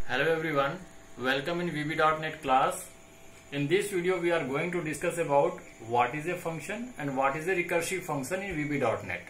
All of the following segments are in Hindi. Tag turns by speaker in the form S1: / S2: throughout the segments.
S1: Hello everyone, welcome in VB.NET class. In this video we are going to discuss about what is a function and what is a recursive function in VB.NET.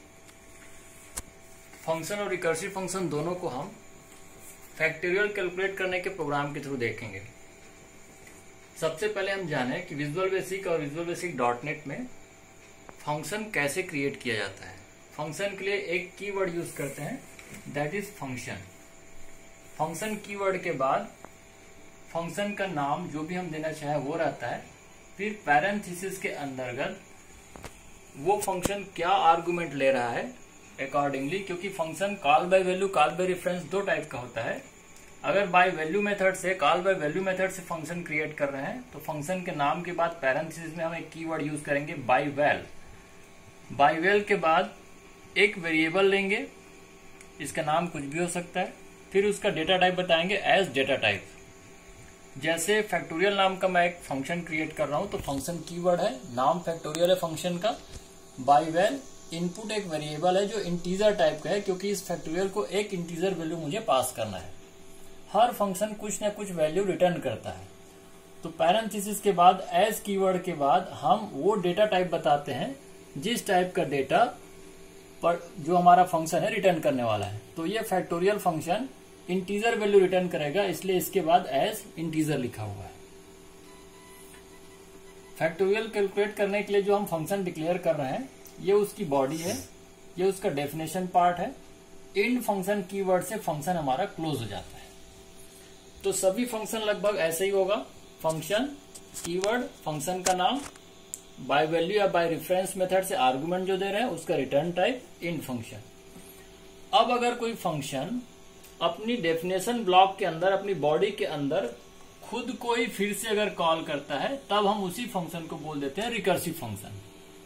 S1: Function और रिकर्सिव फंक्शन दोनों को हम फैक्टोरियल कैलकुलेट करने के प्रोग्राम के थ्रू देखेंगे। सबसे पहले हम जाने कि विजुअल बेसिक और विजुअल बेसिक .NET में फंक्शन कैसे क्रिएट किया जाता है। फंक्शन के लिए एक कीवर्ड यूज करते हैं, that is function. Function keyword के बाद फंक्शन का नाम जो भी हम देना चाहे वो रहता है, फिर पैरेंथेसिस के अंतर्गत वो फंक्शन क्या आर्गुमेंट ले रहा है अकॉर्डिंगली, क्योंकि function call by value call by reference दो टाइप का होता है। अगर बाय वैल्यू मेथड से कॉल बाय वैल्यू मेथड से फंक्शन क्रिएट कर रहे हैं तो फंक्शन के नाम के बाद पैरेंथेसिस में हम एक कीवर्ड यूज करेंगे बाय वैल। बाय वैल के बाद एक वेरिएबल लेंगे, इसका नाम कुछ भी हो सकता है, फिर उसका डेटा टाइप बताएंगे एज डेटा टाइप। जैसे फैक्टोरियल नाम का मैं एक फंक्शन क्रिएट कर रहा हूं तो फंक्शन कीवर्ड है, नाम फैक्टोरियल है फंक्शन का। बाय वैल इनपुट एक वेरिएबल है जो इंटीजर टाइप का है, क्योंकि इस फैक्टोरियल को एक इंटीजर वैल्यू मुझे पास करना है। हर फंक्शन कुछ ना कुछ वैल्यू रिटर्न करता है। तो पैरेंथेसिस के बाद एज कीवर्ड के बाद हम वो डेटा टाइप बताते हैं जिस टाइप का डेटा पर जो हमारा फंक्शन है रिटर्न करने वाला है। तो ये factorial function integer value return करेगा, इसलिए इसके बाद एज इंटीजर लिखा हुआ है। फैक्टोरियल कैलकुलेट करने के लिए जो हम फंक्शन डिक्लेयर कर रहे हैं ये उसकी बॉडी है, ये उसका डेफिनेशन पार्ट है। इंड फंक्शन कीवर्ड से फंक्शन हमारा क्लोज हो जाता है। तो सभी फंक्शन लगभग ऐसे ही होगा, फंक्शन कीवर्ड, फंक्शन का नाम, बाय वैल्यू या बाय रेफरेंस मेथड से आर्गुमेंट जो दे रहे हैं उसका रिटर्न टाइप, इंड फंक्शन। अब अगर कोई फंक्शन अपनी डेफिनेशन ब्लॉक के अंदर, अपनी बॉडी के अंदर खुद को ही फिर से अगर कॉल करता है तब हम उसी फंक्शन को बोल देते हैं रिकर्सिव फंक्शन।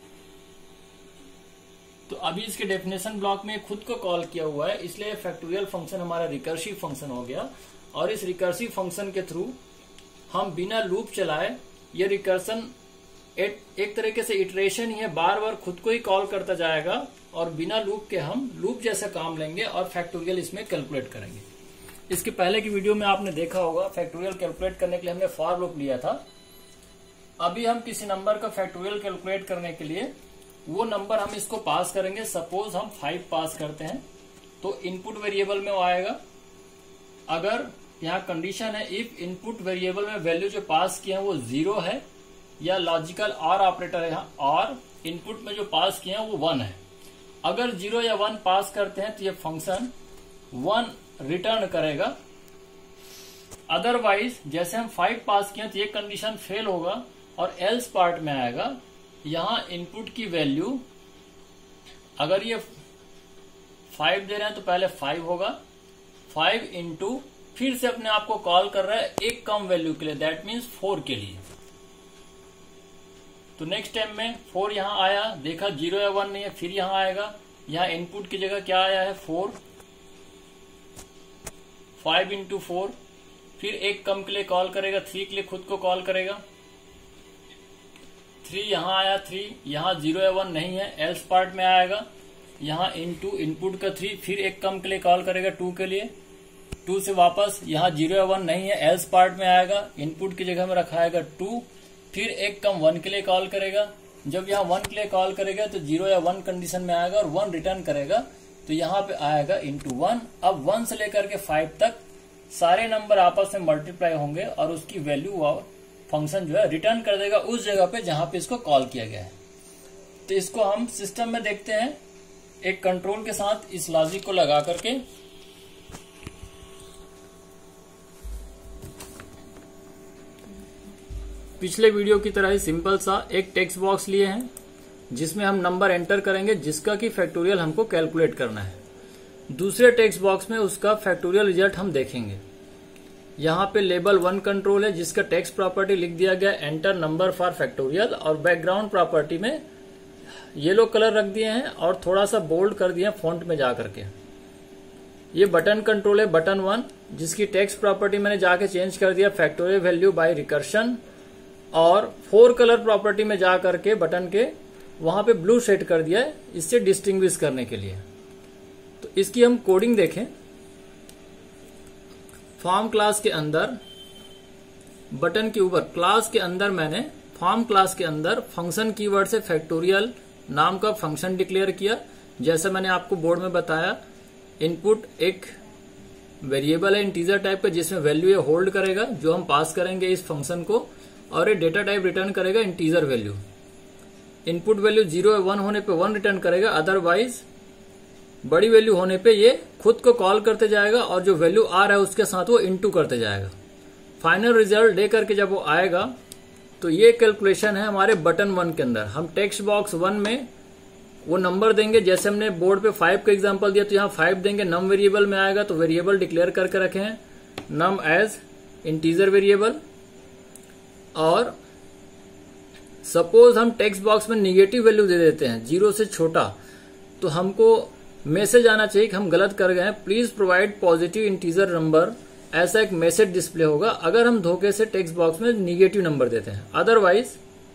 S1: तो अभी इसके डेफिनेशन ब्लॉक में खुद को कॉल किया हुआ है, इसलिए फैक्टोरियल फंक्शन हमारा रिकर्सिव फंक्शन हो गया। और इस रिकर्सिव फंक्शन के थ्रू हम बिना लूप चलाए, ये रिकर्सन एक तरीके से इटरेशन ही है, बार बार खुद को ही कॉल करता जाएगा और बिना लूप के हम लूप जैसा काम लेंगे और फैक्टोरियल इसमें कैलकुलेट करेंगे। इसके पहले की वीडियो में आपने देखा होगा फैक्टोरियल कैलकुलेट करने के लिए हमने फॉर लूप लिया था। अभी हम किसी नंबर का फैक्टोरियल कैलकुलेट करने के लिए वो नंबर हम इसको पास करेंगे। सपोज हम 5 पास करते हैं तो इनपुट वेरिएबल में वो आएगा। अगर यहाँ कंडीशन है इफ इनपुट वेरिएबल में वैल्यू जो पास किए हैं वो 0 है, या लॉजिकल और ऑपरेटर है यहाँ, और इनपुट में जो पास किए हैं वो 1 है। अगर 0 या 1 पास करते हैं तो ये फंक्शन 1 रिटर्न करेगा। अदरवाइज जैसे हम 5 पास किए तो ये कंडीशन फेल होगा और एल्स पार्ट में आएगा। यहां इनपुट की वैल्यू अगर ये 5 दे रहे हैं तो पहले 5 होगा, 5 इंटू फिर से अपने आप को कॉल कर रहा है एक कम वैल्यू के लिए, दैट मीन्स 4 के लिए। तो नेक्स्ट टाइम में 4 यहां आया, देखा 0 या 1 नहीं है, फिर यहां आएगा। यहां इनपुट की जगह क्या आया है 4, 5 इंटू 4, फिर एक कम के लिए कॉल करेगा, 3 के लिए खुद को कॉल करेगा, 3 यहां आया, 3 यहां 0 या 1 नहीं है, एल्स पार्ट में आएगा। यहां इंटू इनपुट का 3, फिर एक कम के लिए कॉल करेगा 2 के लिए, 2 से वापस यहां 0 या 1 नहीं है, एल्स पार्ट में आएगा। इनपुट की जगह में रखाएगा 2, फिर एक कम 1 के लिए कॉल करेगा। जब यहाँ 1 के लिए कॉल करेगा तो 0 या 1 कंडीशन में आएगा और 1 रिटर्न करेगा, तो यहाँ पे आएगा इंटू 1। अब 1 से लेकर के 5 तक सारे नंबर आपस में मल्टीप्लाई होंगे और उसकी वैल्यू फंक्शन जो है रिटर्न कर देगा उस जगह पे जहां पे इसको कॉल किया गया है। तो इसको हम सिस्टम में देखते हैं एक कंट्रोल के साथ इस लॉजिक को लगा करके। पिछले वीडियो की तरह ही सिंपल सा एक टेक्स्ट बॉक्स लिए हैं जिसमें हम नंबर एंटर करेंगे जिसका कि फैक्टोरियल हमको कैलकुलेट करना है। दूसरे टेक्स्ट बॉक्स में उसका फैक्टोरियल रिजल्ट हम देखेंगे। यहाँ पे लेबल 1 कंट्रोल है जिसका टेक्स्ट प्रॉपर्टी लिख दिया गया एंटर नंबर फॉर फैक्टोरियल, और बैकग्राउंड प्रॉपर्टी में येलो कलर रख दिए हैं और थोड़ा सा बोल्ड कर दिया फॉन्ट में जा करके। ये बटन कंट्रोल है बटन 1 जिसकी टेक्स्ट प्रॉपर्टी मैंने जाके चेंज कर दिया फैक्टोरियल वैल्यू बाय रिकर्शन, और 4 कलर प्रॉपर्टी में जा करके बटन के वहां पे ब्लू सेट कर दिया है इससे डिस्टिंग्विश करने के लिए। तो इसकी हम कोडिंग देखें। फॉर्म क्लास के अंदर बटन के ऊपर क्लास के अंदर मैंने फॉर्म क्लास के अंदर फंक्शन कीवर्ड से फैक्टोरियल नाम का फंक्शन डिक्लेयर किया। जैसे मैंने आपको बोर्ड में बताया, इनपुट एक वेरिएबल है इंटीजर टाइप का जिसमें वैल्यू ये होल्ड करेगा जो हम पास करेंगे इस फंक्शन को, और ये डेटा टाइप रिटर्न करेगा इंटीजर वैल्यू। इनपुट वैल्यू 0 या 1 होने पे 1 रिटर्न करेगा, अदरवाइज बड़ी वैल्यू होने पे ये खुद को कॉल करते जाएगा और जो वैल्यू आ रहा है उसके साथ वो इनटू करते जाएगा। फाइनल रिजल्ट दे करके जब वो आएगा तो ये कैलकुलेशन है हमारे बटन 1 के अंदर। हम टेक्स्ट बॉक्स 1 में वो नंबर देंगे, जैसे हमने बोर्ड पे 5 का एग्जांपल दिया तो यहाँ 5 देंगे, नम वेरिएबल में आएगा तो वेरिएबल डिक्लेयर करके रखे हैं नम एज इंटीजर वेरिएबल। और सपोज हम टेक्स्ट बॉक्स में निगेटिव वैल्यू दे देते हैं 0 से छोटा, तो हमको मैसेज आना चाहिए कि हम गलत कर गए हैं, please provide positive integer number, ऐसा एक मैसेज डिस्प्ले होगा अगर हम धोखे से टेक्स्ट बॉक्स में निगेटिव नंबर देते हैं। अदरवाइज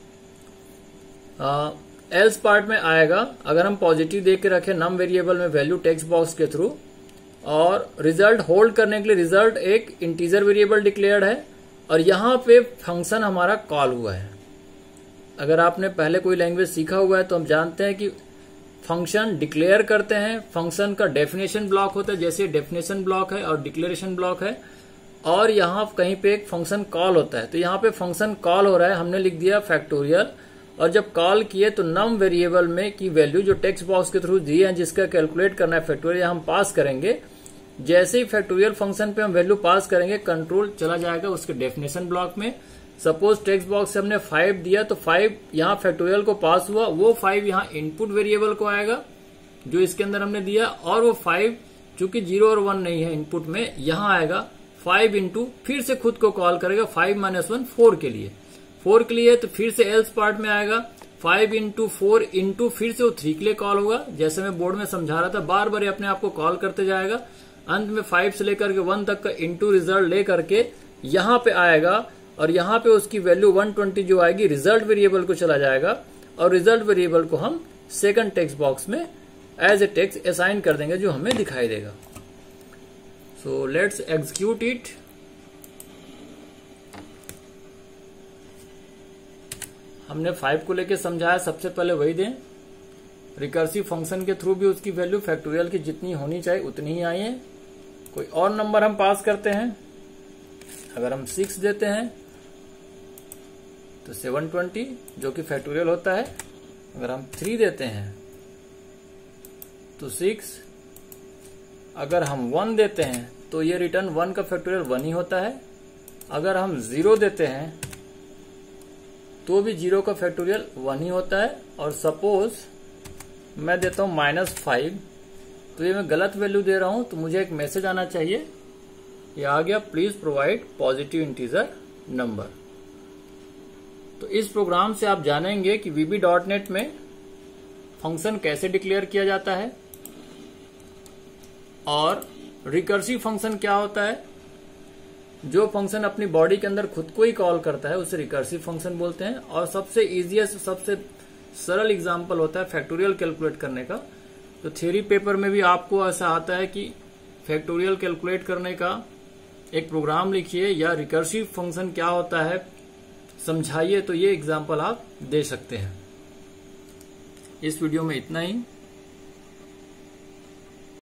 S1: एल्स पार्ट में आएगा अगर हम पॉजिटिव दे के रखें नम वेरिएबल में वैल्यू टेक्स्ट बॉक्स के थ्रू, और रिजल्ट होल्ड करने के लिए रिजल्ट एक इंटीजर वेरिएबल डिक्लेयर्ड है और यहां पे फंक्शन हमारा कॉल हुआ है। अगर आपने पहले कोई लैंग्वेज सीखा हुआ है तो हम जानते हैं कि फंक्शन डिक्लेयर करते हैं, फंक्शन का डेफिनेशन ब्लॉक होता है, जैसे डेफिनेशन ब्लॉक है और डिक्लेरेशन ब्लॉक है, और यहाँ कहीं पे एक फंक्शन कॉल होता है। तो यहाँ पे फंक्शन कॉल हो रहा है, हमने लिख दिया फैक्टोरियल, और जब कॉल किए तो नम वेरिएबल में की वैल्यू जो टेक्स्ट बॉक्स के थ्रू दी है जिसका कैलकुलेट करना है फैक्टोरियल हम पास करेंगे। जैसे ही फैक्टोरियल फंक्शन पे हम वैल्यू पास करेंगे कंट्रोल चला जाएगा उसके डेफिनेशन ब्लॉक में। सपोज टेक्स्ट बॉक्स से हमने 5 दिया तो 5 यहाँ फैक्टोरियल को पास हुआ, वो 5 यहाँ इनपुट वेरिएबल को आएगा जो इसके अंदर हमने दिया, और वो 5 चूंकि 0 और 1 नहीं है इनपुट में, यहाँ आएगा 5 इंटू फिर से खुद को कॉल करेगा 5 - 1 4 के लिए, 4 के लिए, तो फिर से एल्स पार्ट में आएगा 5 इंटू 4 इंटू फिर से वो 3 के लिए कॉल होगा। जैसे मैं बोर्ड में समझा रहा था, बार बार अपने आप को कॉल करते जाएगा, अंत में 5 से लेकर के 1 तक का इंटू रिजल्ट ले करके यहाँ पे आएगा, और यहाँ पे उसकी वैल्यू 120 जो आएगी रिजल्ट वेरिएबल को चला जाएगा, और रिजल्ट वेरिएबल को हम सेकंड टेक्स्ट बॉक्स में एज ए टेक्स्ट असाइन कर देंगे जो हमें दिखाई देगा। So let's execute it. हमने 5 को लेके समझाया, सबसे पहले वही दें। रिकर्सिव फंक्शन के थ्रू भी उसकी वैल्यू फैक्टोरियल की जितनी होनी चाहिए उतनी ही आई है। कोई और नंबर हम पास करते हैं, अगर हम 6 देते हैं तो 720 जो कि फैक्टोरियल होता है। अगर हम 3 देते हैं तो 6, अगर हम 1 देते हैं तो ये रिटर्न 1 का फैक्टोरियल 1 ही होता है। अगर हम 0 देते हैं तो भी 0 का फैक्टोरियल 1 ही होता है। और सपोज मैं देता हूं -5, तो ये मैं गलत वैल्यू दे रहा हूं, तो मुझे एक मैसेज आना चाहिए, ये आ गया please provide positive integer number. तो इस प्रोग्राम से आप जानेंगे कि VB.NET में फंक्शन कैसे डिक्लेयर किया जाता है, और रिकर्सिव फंक्शन क्या होता है। जो फंक्शन अपनी बॉडी के अंदर खुद को ही कॉल करता है उसे रिकर्सिव फंक्शन बोलते हैं। और सबसे इजीएस्ट, सबसे सरल एग्जांपल होता है फैक्टोरियल कैलकुलेट करने का। तो थ्योरी पेपर में भी आपको ऐसा आता है कि फैक्टोरियल कैलकुलेट करने का एक प्रोग्राम लिखिए या रिकर्सिव फंक्शन क्या होता है समझाइए, तो ये एग्जांपल आप दे सकते हैं। इस वीडियो में इतना ही।